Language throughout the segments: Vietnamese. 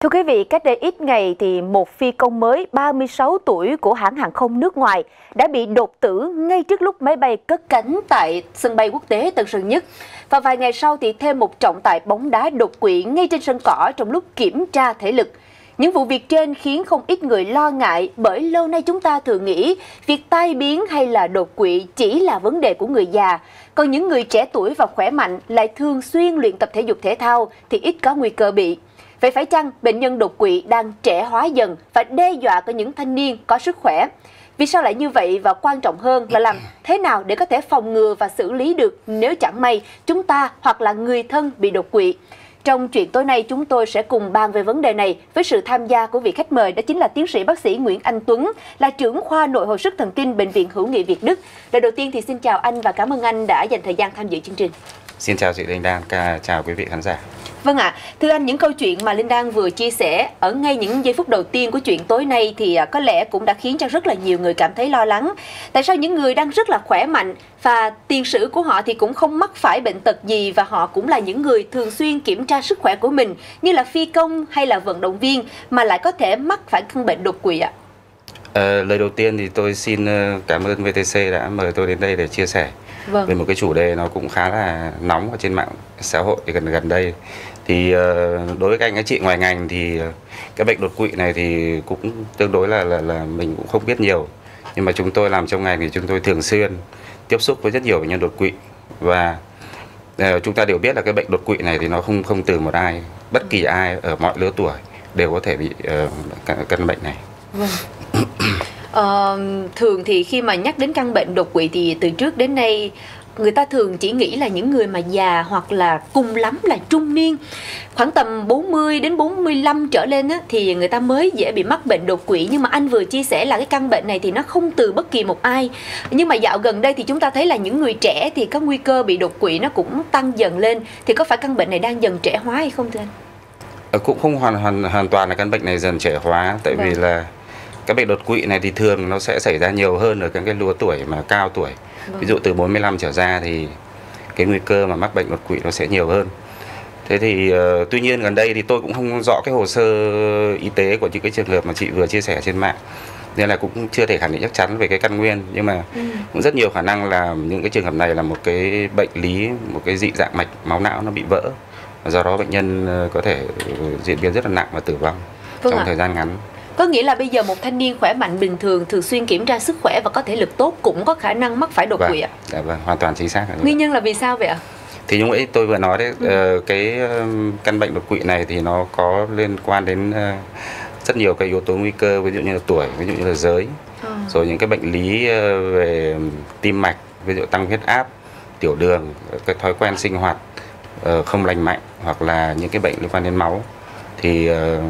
Thưa quý vị, cách đây ít ngày thì một phi công mới 36 tuổi của hãng hàng không nước ngoài đã bị đột tử ngay trước lúc máy bay cất cánh tại sân bay quốc tế Tân Sơn Nhất. Và vài ngày sau thì thêm một trọng tài bóng đá đột quỵ ngay trên sân cỏ trong lúc kiểm tra thể lực. Những vụ việc trên khiến không ít người lo ngại bởi lâu nay chúng ta thường nghĩ việc tai biến hay là đột quỵ chỉ là vấn đề của người già. Còn những người trẻ tuổi và khỏe mạnh lại thường xuyên luyện tập thể dục thể thao thì ít có nguy cơ bị. Vậy phải chăng bệnh nhân đột quỵ đang trẻ hóa dần và đe dọa cả những thanh niên có sức khỏe? Vì sao lại như vậy và quan trọng hơn là làm thế nào để có thể phòng ngừa và xử lý được nếu chẳng may chúng ta hoặc là người thân bị đột quỵ? Trong chuyện tối nay chúng tôi sẽ cùng bàn về vấn đề này với sự tham gia của vị khách mời, đó chính là tiến sĩ bác sĩ Nguyễn Anh Tuấn, là trưởng khoa nội hồi sức thần kinh Bệnh viện Hữu nghị Việt Đức. Lời đầu tiên thì xin chào anh và cảm ơn anh đã dành thời gian tham dự chương trình. Xin chào chị Linh Đan, chào quý vị khán giả. Vâng ạ, thưa anh, những câu chuyện mà Linh Đan vừa chia sẻ ở ngay những giây phút đầu tiên của chuyện tối nay thì có lẽ cũng đã khiến cho rất là nhiều người cảm thấy lo lắng. Tại sao những người đang rất là khỏe mạnh và tiền sử của họ thì cũng không mắc phải bệnh tật gì và họ cũng là những người thường xuyên kiểm tra sức khỏe của mình như là phi công hay là vận động viên mà lại có thể mắc phải căn bệnh đột quỵ ạ? Lời đầu tiên thì tôi xin cảm ơn VTC đã mời tôi đến đây để chia sẻ về một cái chủ đề nó cũng khá là nóng ở trên mạng xã hội gần đây. Thì đối với các anh các chị ngoài ngành thì cái bệnh đột quỵ này thì cũng tương đối là mình cũng không biết nhiều, nhưng mà chúng tôi làm trong ngành thì chúng tôi thường xuyên tiếp xúc với rất nhiều bệnh nhân đột quỵ. Và chúng ta đều biết là cái bệnh đột quỵ này thì nó không từ một ai, bất kỳ ai ở mọi lứa tuổi đều có thể bị căn bệnh này. Thường thì khi mà nhắc đến căn bệnh đột quỵ thì từ trước đến nay người ta thường chỉ nghĩ là những người mà già hoặc là cùng lắm là trung niên, khoảng tầm 40 đến 45 trở lên á, thì người ta mới dễ bị mắc bệnh đột quỵ. Nhưng mà anh vừa chia sẻ là cái căn bệnh này thì nó không từ bất kỳ một ai. Nhưng mà dạo gần đây thì chúng ta thấy là những người trẻ thì có nguy cơ bị đột quỵ nó cũng tăng dần lên. Thì có phải căn bệnh này đang dần trẻ hóa hay không thưa anh? Cũng không hoàn toàn là căn bệnh này dần trẻ hóa, tại vì là cái bệnh đột quỵ này thì thường nó sẽ xảy ra nhiều hơn ở cái lứa tuổi mà cao tuổi. Ví dụ từ 45 trở ra thì cái nguy cơ mà mắc bệnh đột quỵ nó sẽ nhiều hơn. Thế thì tuy nhiên gần đây thì tôi cũng không rõ cái hồ sơ y tế của những cái trường hợp mà chị vừa chia sẻ trên mạng, nên là cũng chưa thể khẳng định chắc chắn về cái căn nguyên. Nhưng mà cũng rất nhiều khả năng là những cái trường hợp này là một cái bệnh lý, một cái dị dạng mạch máu não nó bị vỡ, và do đó bệnh nhân có thể diễn biến rất là nặng và tử vong trong thời gian ngắn. Có nghĩa là bây giờ một thanh niên khỏe mạnh bình thường, thường xuyên kiểm tra sức khỏe và có thể lực tốt cũng có khả năng mắc phải đột quỵ ạ? Vâng, hoàn toàn chính xác. Nguyên nhân là vì sao vậy ạ? Thì như vậy tôi vừa nói đấy, cái căn bệnh đột quỵ này thì nó có liên quan đến rất nhiều cái yếu tố nguy cơ, ví dụ như là tuổi, ví dụ như là giới, rồi những cái bệnh lý về tim mạch, ví dụ tăng huyết áp, tiểu đường, cái thói quen sinh hoạt không lành mạnh, hoặc là những cái bệnh liên quan đến máu. Thì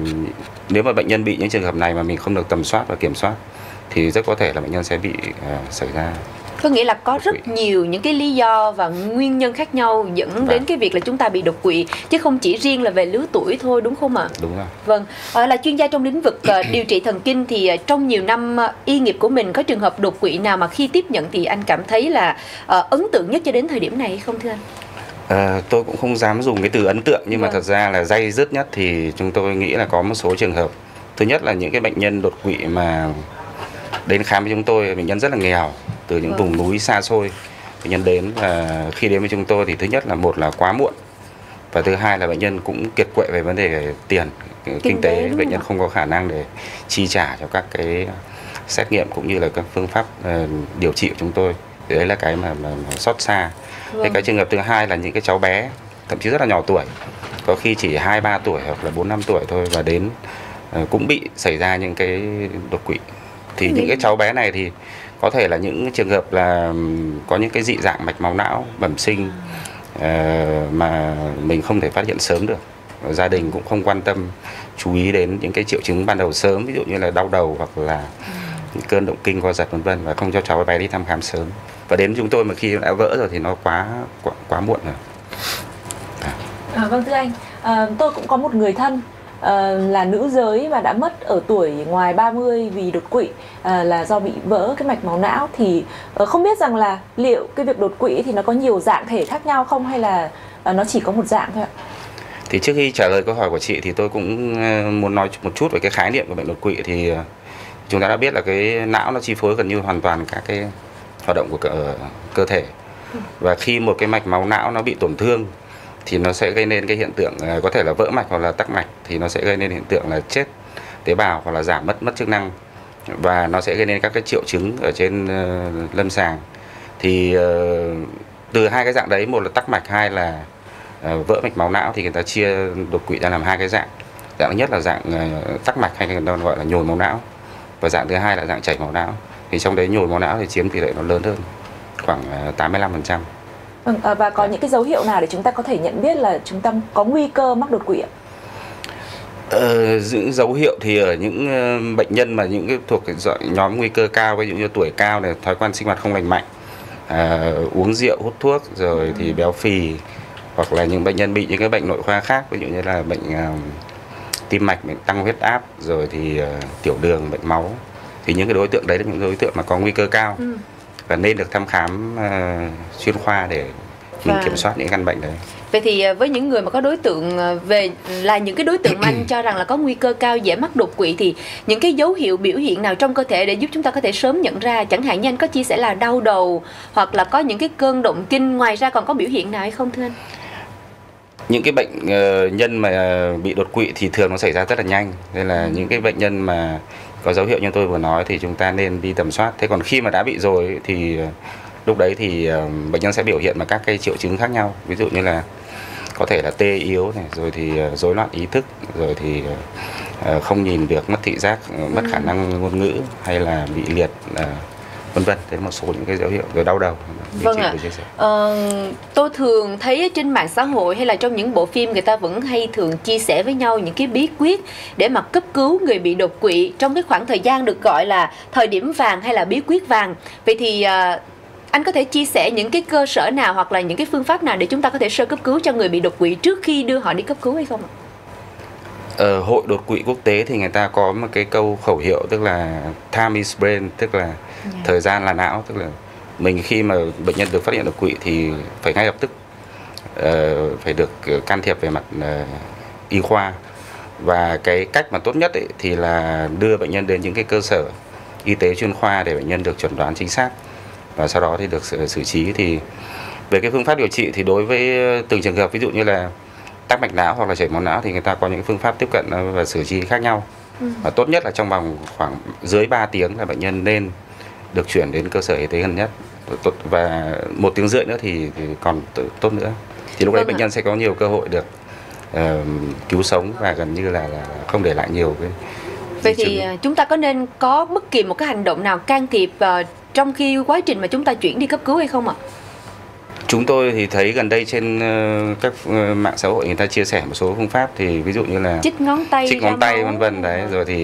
nếu mà bệnh nhân bị những trường hợp này mà mình không được tầm soát và kiểm soát thì rất có thể là bệnh nhân sẽ bị xảy ra. Có nghĩa là có rất nhiều những cái lý do và nguyên nhân khác nhau dẫn đến cái việc là chúng ta bị đột quỵ, chứ không chỉ riêng là về lứa tuổi thôi, đúng không ạ? Đúng rồi. Vâng, là chuyên gia trong lĩnh vực điều trị thần kinh thì trong nhiều năm y nghiệp của mình có trường hợp đột quỵ nào mà khi tiếp nhận thì anh cảm thấy là ấn tượng nhất cho đến thời điểm này hay không thưa anh? Tôi cũng không dám dùng cái từ ấn tượng, nhưng mà thật ra là day dứt nhất thì chúng tôi nghĩ là có một số trường hợp. Thứ nhất là những cái bệnh nhân đột quỵ mà đến khám với chúng tôi, bệnh nhân rất là nghèo, từ những vùng núi xa xôi. Bệnh nhân đến, và khi đến với chúng tôi thì thứ nhất là một là quá muộn, và thứ hai là bệnh nhân cũng kiệt quệ về vấn đề tiền, kinh tế. Bệnh nhân không có khả năng để chi trả cho các cái xét nghiệm cũng như là các phương pháp điều trị của chúng tôi. Thì đấy là cái mà xót xa. Thế cái trường hợp thứ hai là những cái cháu bé, thậm chí rất là nhỏ tuổi, có khi chỉ 2-3 tuổi hoặc là 4-5 tuổi thôi, và đến cũng bị xảy ra những cái đột quỵ. Thì những cái cháu bé này thì có thể là những trường hợp là có những cái dị dạng mạch máu não bẩm sinh mà mình không thể phát hiện sớm được. Và gia đình cũng không quan tâm chú ý đến những cái triệu chứng ban đầu sớm, ví dụ như là đau đầu hoặc là những cơn động kinh co giật vân vân, và không cho cháu bé đi thăm khám sớm. Và đến chúng tôi mà khi đã vỡ rồi thì nó quá muộn rồi. Vâng thưa anh, tôi cũng có một người thân là nữ giới và đã mất ở tuổi ngoài 30 vì đột quỵ, là do bị vỡ cái mạch máu não. Thì không biết rằng là liệu cái việc đột quỵ thì nó có nhiều dạng thể khác nhau không, hay là nó chỉ có một dạng thôi ạ? Thì trước khi trả lời câu hỏi của chị thì tôi cũng muốn nói một chút về cái khái niệm của bệnh đột quỵ. Thì chúng ta đã biết là cái não nó chi phối gần như hoàn toàn các cái hoạt động của cơ thể. Và khi một cái mạch máu não nó bị tổn thương thì nó sẽ gây nên cái hiện tượng có thể là vỡ mạch hoặc là tắc mạch, thì nó sẽ gây nên hiện tượng là chết tế bào hoặc là giảm mất chức năng, và nó sẽ gây nên các cái triệu chứng ở trên lâm sàng. Thì từ hai cái dạng đấy, một là tắc mạch, hai là vỡ mạch máu não, thì người ta chia đột quỵ ra làm hai cái dạng. Dạng thứ nhất là dạng tắc mạch hay người ta gọi là nhồi máu não, và dạng thứ hai là dạng chảy máu não. Thì trong đấy nhồi máu não thì chiếm tỷ lệ nó lớn hơn, khoảng 85%. Và có những cái dấu hiệu nào để chúng ta có thể nhận biết là chúng ta có nguy cơ mắc đột quỵ ạ? Những dấu hiệu thì ở những bệnh nhân mà những cái thuộc nhóm nguy cơ cao, ví dụ như tuổi cao này, thói quen sinh hoạt không lành mạnh, uống rượu, hút thuốc, rồi thì béo phì, hoặc là những bệnh nhân bị những cái bệnh nội khoa khác, ví dụ như là bệnh tim mạch, bệnh tăng huyết áp, rồi thì tiểu đường, bệnh máu. Thì những cái đối tượng đấy là những đối tượng mà có nguy cơ cao và nên được thăm khám chuyên khoa để mình kiểm soát những căn bệnh đấy. Vậy thì với những người mà có đối tượng là những cái đối tượng mà anh cho rằng là có nguy cơ cao dễ mắc đột quỵ, thì những cái dấu hiệu biểu hiện nào trong cơ thể để giúp chúng ta có thể sớm nhận ra? Chẳng hạn như anh có chia sẻ là đau đầu hoặc là có những cái cơn động kinh, ngoài ra còn có biểu hiện nào hay không thưa anh? Những cái bệnh nhân mà bị đột quỵ thì thường nó xảy ra rất là nhanh, nên là những cái bệnh nhân mà có dấu hiệu như tôi vừa nói thì chúng ta nên đi tầm soát. Thế còn khi mà đã bị rồi thì lúc đấy thì bệnh nhân sẽ biểu hiện bằng các cái triệu chứng khác nhau, ví dụ như là có thể là tê yếu này, rồi thì rối loạn ý thức, rồi thì không nhìn được, mất thị giác, mất khả năng ngôn ngữ, hay là bị liệt, vân vân. Đấy là một số những cái dấu hiệu. Rồi đau đầu. Vâng ạ. Tôi thường thấy trên mạng xã hội hay là trong những bộ phim, người ta vẫn hay thường chia sẻ với nhau những cái bí quyết để mà cấp cứu người bị đột quỵ trong cái khoảng thời gian được gọi là thời điểm vàng hay là bí quyết vàng. Vậy thì anh có thể chia sẻ những cái cơ sở nào hoặc là những cái phương pháp nào để chúng ta có thể sơ cấp cứu cho người bị đột quỵ trước khi đưa họ đi cấp cứu hay không ạ? Hội đột quỵ quốc tế thì người ta có một cái câu khẩu hiệu, tức là time is brain, tức là thời gian là não. Tức là mình khi mà bệnh nhân được phát hiện đột quỵ thì phải ngay lập tức phải được can thiệp về mặt y khoa. Và cái cách mà tốt nhất ấy, thì là đưa bệnh nhân đến những cái cơ sở y tế chuyên khoa để bệnh nhân được chẩn đoán chính xác, và sau đó thì được xử trí. Thì về cái phương pháp điều trị thì đối với từng trường hợp, ví dụ như là tắc mạch não hoặc là chảy máu não, thì người ta có những phương pháp tiếp cận và xử trí khác nhau. Và tốt nhất là trong vòng khoảng dưới 3 tiếng là bệnh nhân nên được chuyển đến cơ sở y tế gần nhất, và 1 tiếng rưỡi nữa thì còn tốt nữa. Thì lúc đấy bệnh nhân sẽ có nhiều cơ hội được cứu sống và gần như là không để lại nhiều cái. Vậy thì chúng ta có nên có bất kỳ một cái hành động nào can thiệp trong khi quá trình mà chúng ta chuyển đi cấp cứu hay không ạ? Chúng tôi thì thấy gần đây trên các mạng xã hội người ta chia sẻ một số phương pháp, thì ví dụ như là chích ngón tay vân vân đấy, rồi thì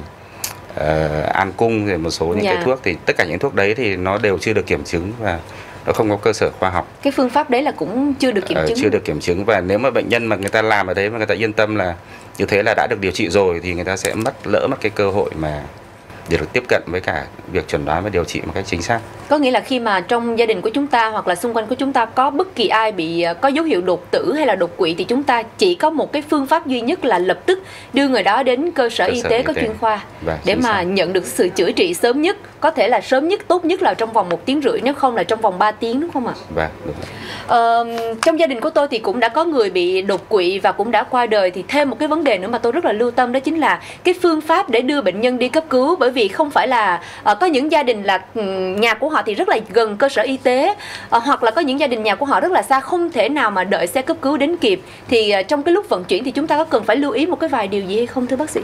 an cung, rồi một số những cái thuốc. Thì tất cả những thuốc đấy thì nó đều chưa được kiểm chứng và nó không có cơ sở khoa học. Cái phương pháp đấy là cũng chưa được kiểm chứng. Chưa được kiểm chứng, và nếu mà bệnh nhân mà người ta làm ở đấy mà người ta yên tâm là như thế là đã được điều trị rồi, thì người ta sẽ lỡ mất cái cơ hội mà để được tiếp cận với cả việc chẩn đoán và điều trị một cách chính xác. Có nghĩa là khi mà trong gia đình của chúng ta hoặc là xung quanh của chúng ta có bất kỳ ai bị có dấu hiệu đột tử hay là đột quỵ, thì chúng ta chỉ có một cái phương pháp duy nhất là lập tức đưa người đó đến cơ sở y tế có chuyên khoa để mà nhận được sự chữa trị sớm nhất, có thể là sớm nhất, tốt nhất là trong vòng 1 tiếng rưỡi, nếu không là trong vòng 3 tiếng, đúng không ạ? Vâng, đúng. Trong gia đình của tôi thì cũng đã có người bị đột quỵ và cũng đã qua đời. Thì thêm một cái vấn đề nữa mà tôi rất là lưu tâm, đó chính là cái phương pháp để đưa bệnh nhân đi cấp cứu. Bởi vì không phải là có những gia đình là nhà của họ thì rất là gần cơ sở y tế, hoặc là có những gia đình nhà của họ rất là xa, không thể nào mà đợi xe cấp cứu đến kịp. Thì trong cái lúc vận chuyển thì chúng ta có cần phải lưu ý một cái vài điều gì hay không thưa bác sĩ?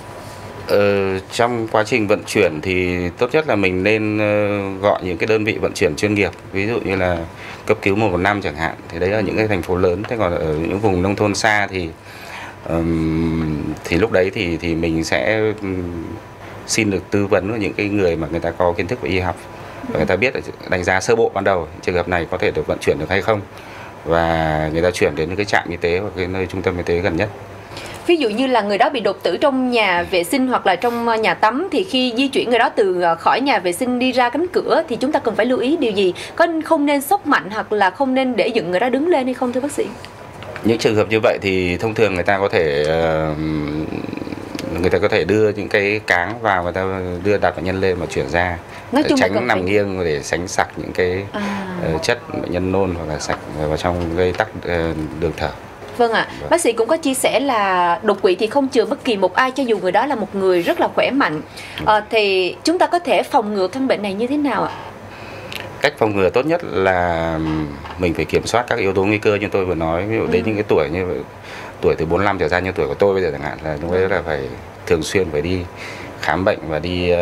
Trong quá trình vận chuyển thì tốt nhất là mình nên gọi những cái đơn vị vận chuyển chuyên nghiệp, ví dụ như là cấp cứu 115 chẳng hạn. Thì đấy là những cái thành phố lớn. Thế còn ở những vùng nông thôn xa thì lúc đấy thì mình sẽ xin được tư vấn của những cái người mà người ta có kiến thức về y học, và người ta biết đánh giá sơ bộ ban đầu trường hợp này có thể được vận chuyển được hay không, và người ta chuyển đến những cái trạm y tế hoặc cái nơi trung tâm y tế gần nhất. Ví dụ như là người đó bị đột tử trong nhà vệ sinh hoặc là trong nhà tắm, thì khi di chuyển người đó từ khỏi nhà vệ sinh đi ra cánh cửa thì chúng ta cần phải lưu ý điều gì? Có không nên sốc mạnh hoặc là không nên để dựng người đó đứng lên hay không thưa bác sĩ? Những trường hợp như vậy thì thông thường người ta có thể đưa những cái cáng vào, người ta đặt bệnh nhân lên và chuyển ra, tránh nằm nghiêng để tránh sặc những cái chất bệnh nhân nôn hoặc là sặc vào trong gây tắc đường thở. Vâng ạ, bác sĩ cũng có chia sẻ là đột quỵ thì không chừa bất kỳ một ai, cho dù người đó là một người rất là khỏe mạnh. Thì chúng ta có thể phòng ngừa căn bệnh này như thế nào ạ? Cách phòng ngừa tốt nhất là mình phải kiểm soát các yếu tố nguy cơ như tôi vừa nói. Ví dụ đến những cái tuổi như tuổi từ 45 trở ra, như tuổi của tôi bây giờ chẳng hạn, là chúng ấy là phải thường xuyên phải đi khám bệnh và đi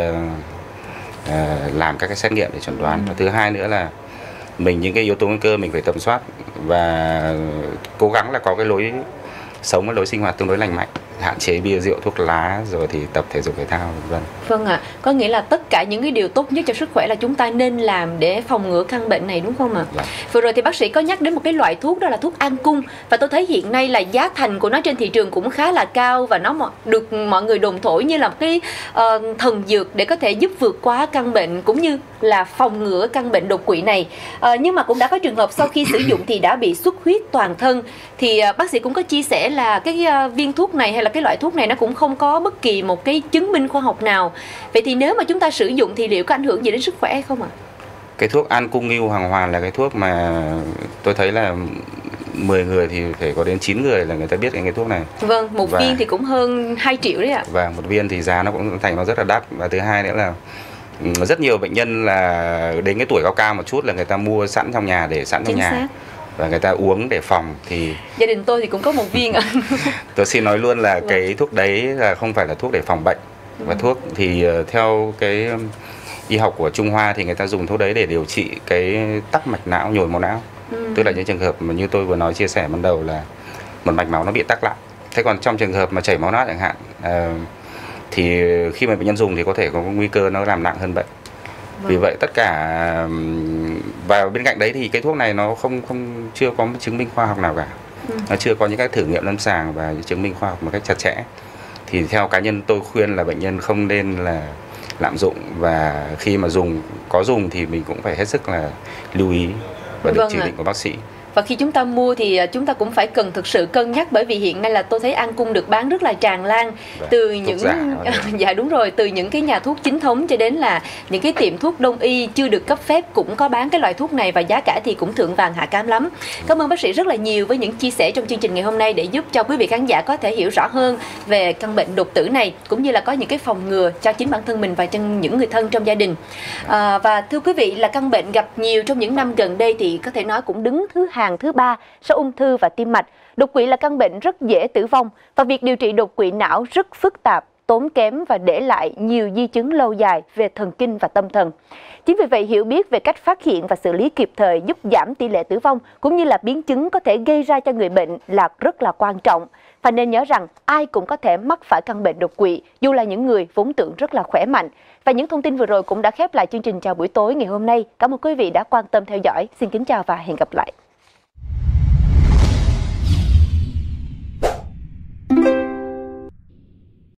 làm các cái xét nghiệm để chẩn đoán. Và thứ hai nữa là những cái yếu tố nguy cơ mình phải tầm soát và cố gắng là có cái lối sống, cái lối sinh hoạt tương đối lành mạnh, hạn chế bia rượu thuốc lá, rồi thì tập thể dục thể thao v.v. Vâng ạ, có nghĩa là tất cả những cái điều tốt nhất cho sức khỏe là chúng ta nên làm để phòng ngừa căn bệnh này, đúng không ạ? Vâng. Vừa rồi thì bác sĩ có nhắc đến một cái loại thuốc, đó là thuốc an cung, và tôi thấy hiện nay là giá thành của nó trên thị trường cũng khá là cao, và nó được mọi người đồn thổi như là một cái thần dược để có thể giúp vượt qua căn bệnh cũng như là phòng ngừa căn bệnh đột quỵ này. Nhưng mà cũng đã có trường hợp sau khi sử dụng thì đã bị xuất huyết toàn thân. Thì bác sĩ cũng có chia sẻ là cái viên thuốc này hay là cái loại thuốc này nó cũng không có bất kỳ một cái chứng minh khoa học nào. Vậy thì nếu mà chúng ta sử dụng thì liệu có ảnh hưởng gì đến sức khỏe hay không ạ? Cái thuốc An Cung Ngưu Hoàng Hoàn là cái thuốc mà tôi thấy là 10 người thì phải có đến 9 người là người ta biết cái thuốc này. Vâng, một viên thì cũng hơn 2 triệu đấy ạ. Và một viên thì giá nó cũng thành nó rất là đắt. Và thứ hai nữa là rất nhiều bệnh nhân là đến cái tuổi cao cao một chút là người ta mua sẵn trong nhà, để sẵn trong nhà. Xác. Và người ta uống để phòng. Thì gia đình tôi thì cũng có một viên ạ. Tôi xin nói luôn là cái thuốc đấy là không phải là thuốc để phòng bệnh. Và thuốc thì theo cái y học của Trung Hoa thì người ta dùng thuốc đấy để điều trị cái tắc mạch não, nhồi máu não. Tức là những trường hợp mà như tôi vừa nói chia sẻ ban đầu là một mạch máu nó bị tắc lại. Thế còn trong trường hợp mà chảy máu não chẳng hạn, thì khi mà bệnh nhân dùng thì có thể có nguy cơ nó làm nặng hơn bệnh. Vì vậy tất cả, và bên cạnh đấy thì cái thuốc này nó chưa có chứng minh khoa học nào cả. Nó chưa có những cái thử nghiệm lâm sàng và chứng minh khoa học một cách chặt chẽ. Thì theo cá nhân tôi khuyên là bệnh nhân không nên là lạm dụng, và khi mà có dùng thì mình cũng phải hết sức là lưu ý và được chỉ định của bác sĩ. Và khi chúng ta mua thì chúng ta cũng phải cần thực sự cân nhắc, bởi vì hiện nay là tôi thấy An Cung được bán rất là tràn lan từ những dạ đúng rồi, từ những cái nhà thuốc chính thống cho đến là những cái tiệm thuốc đông y chưa được cấp phép cũng có bán cái loại thuốc này, và giá cả thì cũng thượng vàng hạ cám lắm. Cảm ơn bác sĩ rất là nhiều với những chia sẻ trong chương trình ngày hôm nay để giúp cho quý vị khán giả có thể hiểu rõ hơn về căn bệnh đột tử này, cũng như là có những cái phòng ngừa cho chính bản thân mình và cho những người thân trong gia đình. Và thưa quý vị, là căn bệnh gặp nhiều trong những năm gần đây thì có thể nói cũng đứng thứ 3 sau ung thư và tim mạch. Đột quỵ là căn bệnh rất dễ tử vong, và việc điều trị đột quỵ não rất phức tạp, tốn kém và để lại nhiều di chứng lâu dài về thần kinh và tâm thần. Chính vì vậy, hiểu biết về cách phát hiện và xử lý kịp thời giúp giảm tỷ lệ tử vong cũng như là biến chứng có thể gây ra cho người bệnh là rất là quan trọng. Và nên nhớ rằng ai cũng có thể mắc phải căn bệnh đột quỵ, dù là những người vốn tưởng rất là khỏe mạnh. Và những thông tin vừa rồi cũng đã khép lại chương trình Chào buổi tối ngày hôm nay. Cảm ơn quý vị đã quan tâm theo dõi. Xin kính chào và hẹn gặp lại.